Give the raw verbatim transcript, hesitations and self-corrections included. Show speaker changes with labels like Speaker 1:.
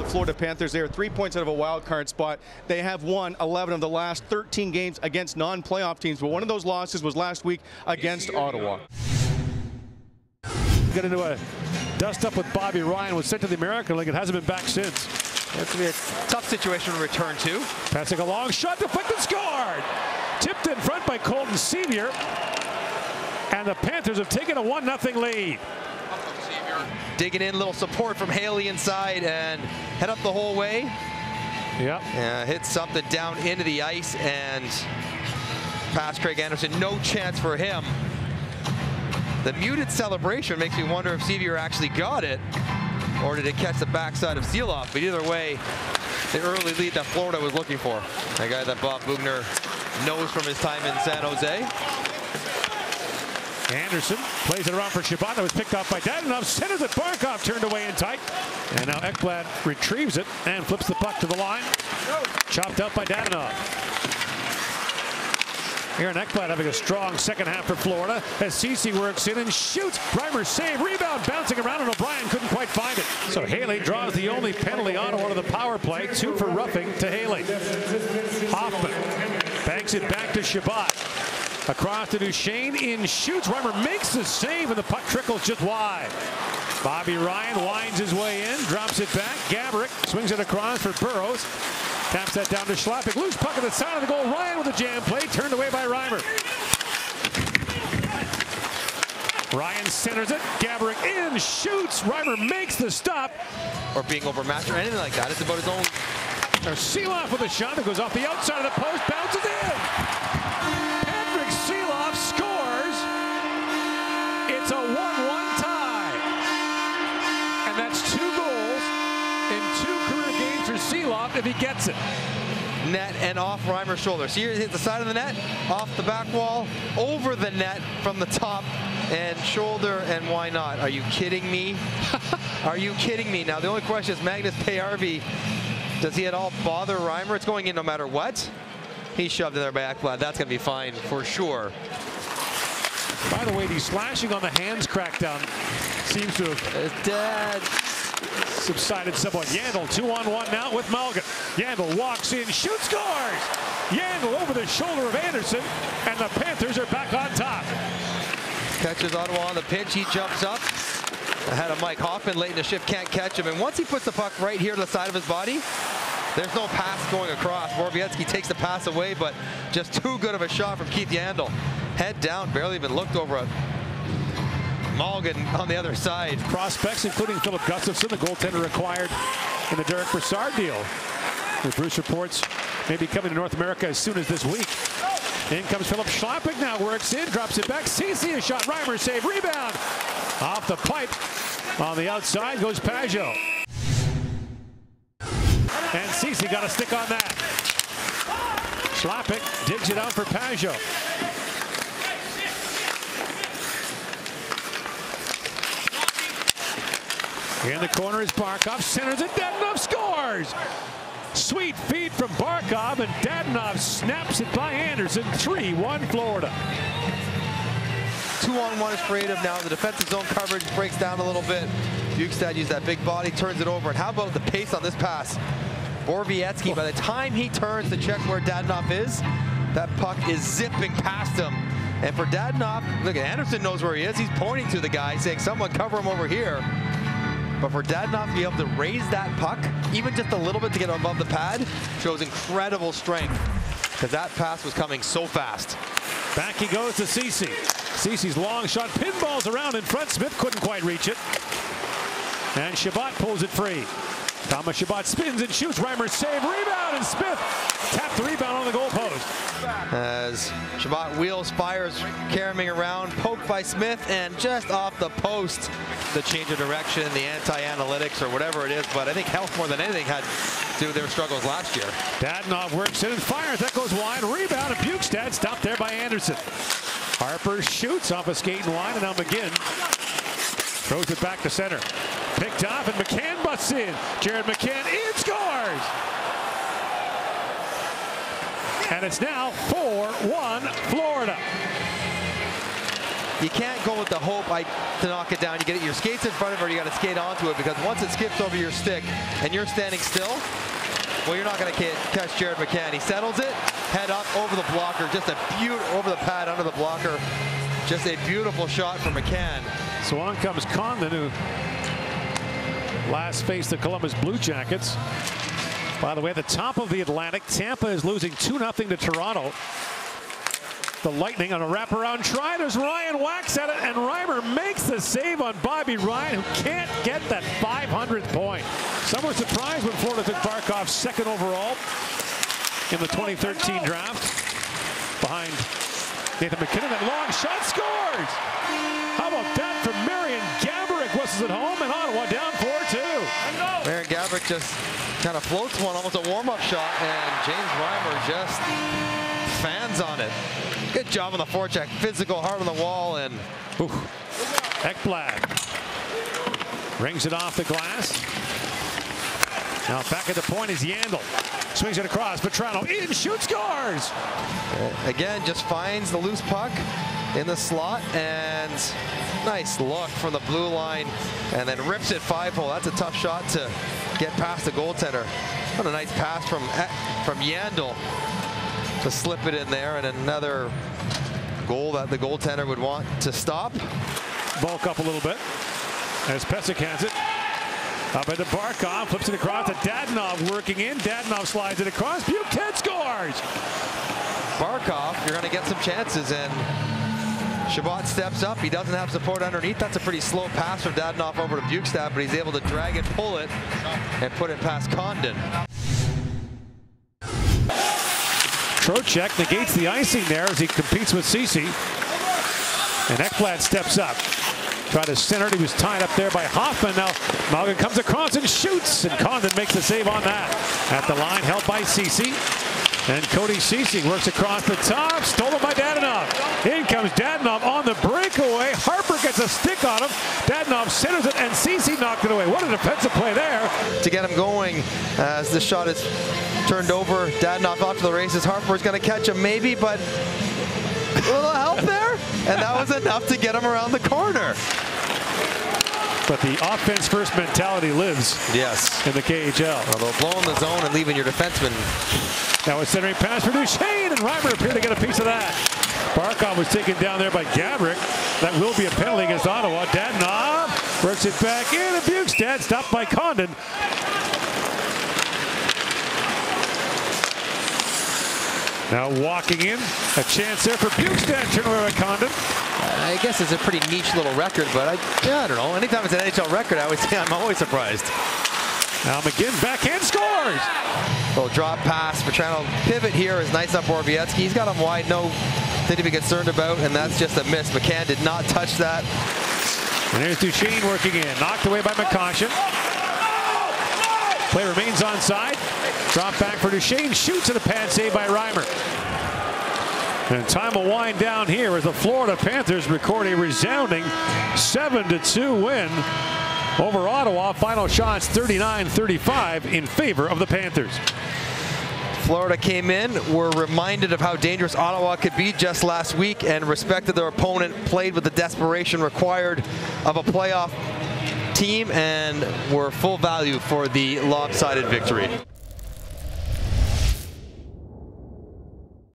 Speaker 1: Florida Panthers. They are three points out of a wild card spot. They have won eleven of the last thirteen games against non-playoff teams, but one of those losses was last week against Ottawa.
Speaker 2: Get into a dust-up with Bobby Ryan, was sent to the American League and hasn't been back since.
Speaker 3: It's going to be a tough situation to return to.
Speaker 2: Passing a long shot, deflected, scored! Tipped in front by Colton Sceviour. And the Panthers have taken a one nothing lead.
Speaker 3: Digging in, little support from Haley inside and head up the whole way.
Speaker 2: Yep.
Speaker 3: Uh, hit something down into the ice and past Craig Anderson. No chance for him. The muted celebration makes me wonder if Sceviour actually got it or did it catch the backside of Seeloff. But either way, the early lead that Florida was looking for. A guy that Bob Boughner knows from his time in San Jose.
Speaker 2: Anderson plays it around for Chabot. That was picked off by Dadonov. Centers it. Barkov turned away in tight. And now Ekblad retrieves it and flips the puck to the line. Chopped out by Dadonov. Aaron Ekblad having a strong second half for Florida as Ceci works in and shoots. Reimer save, rebound, bouncing around, and O'Brien couldn't quite find it. So Haley draws the only penalty Ottawa to the power play. Two for roughing to Haley. Hoffman banks it back to Chabot. Across to Duchesne, in shoots. Reimer makes the save, and the puck trickles just wide. Bobby Ryan winds his way in, drops it back. Gaborik swings it across for Burrows. Taps that down to Schlappick. Loose puck at the side of the goal. Ryan with a jam play, turned away by Reimer. Ryan centers it. Gaborik in, shoots. Reimer makes the stop.
Speaker 3: Or being overmatched or anything like that. It's about his own.
Speaker 2: There's Seeloff with a shot that goes off the outside of the post, bounces in. Patrick Seeloff scores. It's a one one tie. And that's two goals in two career games for Seeloff if he gets it.
Speaker 3: Net and off Reimer's shoulder. So here hit the side of the net, off the back wall, over the net from the top, and shoulder, and why not? Are you kidding me? Are you kidding me? Now the only question is Magnus Payarvi, does he at all bother Reimer? It's going in no matter what. He's shoved in there by Ekblad. That's going to be fine for sure.
Speaker 2: By the way, the slashing on the hands crackdown seems to have
Speaker 3: It's dead.
Speaker 2: subsided somewhat. Yandel two on one now with Malgin. Yandel walks in, shoots, scores! Yandel over the shoulder of Anderson, and the Panthers are back on top.
Speaker 3: Catches Ottawa on the pitch. He jumps up. Ahead of Mike Hoffman. Late in the shift, can't catch him. And once he puts the puck right here to the side of his body, there's no pass going across. Borowiecki takes the pass away, but just too good of a shot from Keith Yandel. Head down, barely even looked over it. Malgin on the other side.
Speaker 2: Prospects, including Philip Gustafson, the goaltender acquired in the Derek Brassard deal. The Bruce reports may be coming to North America as soon as this week. In comes Philip Schlappick now, works in, drops it back. Ceci a shot, Reimer save, rebound. Off the pipe. On the outside goes Pajot. And Ceci got a stick on that. Schlappick digs it out for Pajot. In the corner is Barkov, centers it, Dadonov scores! Sweet feed from Barkov, and Dadonov snaps it by Anderson. three one Florida.
Speaker 3: Two on one is creative now. The defensive zone coverage breaks down a little bit. Bukestad used that big body, turns it over. And how about the pace on this pass? Borowiecki, by the time he turns to check where Dadonov is, that puck is zipping past him. And for Dadonov, look, Anderson knows where he is. He's pointing to the guy, saying, someone cover him over here. But for Dadonov to be able to raise that puck, even just a little bit to get above the pad, shows incredible strength. Because that pass was coming so fast.
Speaker 2: Back he goes to Ceci. Ceci's long shot pinballs around in front. Smith couldn't quite reach it. And Chabot pulls it free. Thomas Chabot spins and shoots. Reimer save, rebound, and Smith tapped the rebound on the goalpost.
Speaker 3: As Chabot wheels, fires, carrying around, poked by Smith, and just off the post. The change of direction, the anti-analytics, or whatever it is, but I think health more than anything had to do with their struggles last year.
Speaker 2: Dadonov works in and fires. That goes wide. Rebound, and Bukestad stopped there by Anderson. Harper shoots off a skating line, and now McGinn throws it back to center. Picked off, and McCann busts in. Jared McCann in, scores! And it's now four one Florida.
Speaker 3: you can't go with the hope I, to knock it down. You get it, your skates in front of it, or you got to skate onto it, because once it skips over your stick and you're standing still, well, you're not going to catch Jared McCann. He settles it, head up over the blocker, just a beaut over the pad under the blocker. Just a beautiful shot from McCann.
Speaker 2: So on comes Condon, who last faced the Columbus Blue Jackets. By the way, at the top of the Atlantic, Tampa is losing two nothing to Toronto. The Lightning on a wraparound try. There's Ryan whacks at it, and Reimer makes the save on Bobby Ryan, who can't get that five hundredth point. Some were surprised when Florida took Barkov second overall in the twenty thirteen draft. Behind Nathan MacKinnon, that long shot scores! How about that from Marian Gaborik? Whistles it home, and Ottawa down four two.
Speaker 3: Marian Gaborik just kind of floats one, almost a warm-up shot, and James Reimer just fans on it. Good job on the forecheck, physical, hard on the wall, and
Speaker 2: Ooh. Ekblad rings it off the glass. Now back at the point is Yandel. Swings it across, Petrano in, shoots, scores!
Speaker 3: Again, just finds the loose puck in the slot, and nice look from the blue line, and then rips it five hole. That's a tough shot to get past the goaltender. What a nice pass from, from Yandel to slip it in there, and another goal that the goaltender would want to stop.
Speaker 2: Bulk up a little bit as Pesek has it. Up into Barkov, flips it across to Dadonov, working in. Dadonov slides it across. Bukestad scores!
Speaker 3: Barkov, you're going to get some chances, and Chabot steps up. He doesn't have support underneath. That's a pretty slow pass from Dadonov over to Bukestad, but he's able to drag it, pull it, and put it past Condon.
Speaker 2: Trocheck negates the icing there as he competes with Ceci. And Ekblad steps up. Tried to center it. He was tied up there by Hoffman. Now Malgin comes across and shoots, and Condon makes the save on that. At the line, helped by Ceci. And Cody Ceci works across the top, stolen by Dadonov. In comes Dadonov on the breakaway. Harper gets a stick on him. Dadonov centers it, and Ceci knocked it away. What a defensive play there.
Speaker 3: To get him going as the shot is turned over. Dadonov off to the races. Harper is going to catch him maybe, but a little help there. And that was enough to get him around the corner.
Speaker 2: But the offense first mentality lives
Speaker 3: yes.
Speaker 2: in the K H L.
Speaker 3: Although blowing the zone and leaving your defenseman.
Speaker 2: Now a centering pass for Duchesne, and Reimer appeared to get a piece of that. Barkov was taken down there by Gaborik. That will be a penalty against Ottawa. Dadonov works it back in, and Bukestad stopped by Condon. Now walking in, a chance there for Bukestad, turn away by Condon.
Speaker 3: I guess it's a pretty niche little record, but I, yeah, I don't know. Anytime it's an N H L record, I would say I'm always surprised.
Speaker 2: Now McGinn backhand scores.
Speaker 3: Little drop pass. Petrano pivot here is nice up Borowiecki. He's got him wide, no thing to be concerned about, and that's just a miss. McCann did not touch that.
Speaker 2: And there's Duchesne working in, knocked away by McCoshen. Play remains onside. Drop back for Duchesne, shoots at a pad save by Reimer. And time will wind down here as the Florida Panthers record a resounding seven to two win over Ottawa. Final shots thirty-nine thirty-five in favor of the Panthers.
Speaker 3: Florida came in, were reminded of how dangerous Ottawa could be just last week, and respected their opponent, played with the desperation required of a playoff team, and were full value for the lopsided victory.